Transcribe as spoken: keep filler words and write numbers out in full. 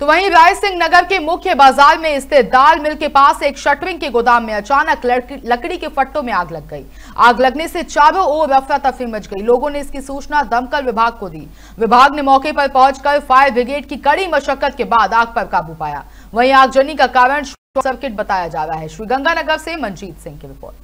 तो वहीं राय सिंह नगर के मुख्य बाजार में स्थित दाल मिल के पास एक शटरिंग के गोदाम में अचानक लकड़ी के फट्टों में आग लग गई। आग लगने से चारों ओर अफरा तफरी मच गई। लोगों ने इसकी सूचना दमकल विभाग को दी। विभाग ने मौके पर पहुंचकर फायर ब्रिगेड की कड़ी मशक्कत के बाद आग पर काबू पाया। वहीं आगजनी का कारण शॉर्ट सर्किट बताया जा रहा है। श्रीगंगानगर से मंजीत सिंह की रिपोर्ट।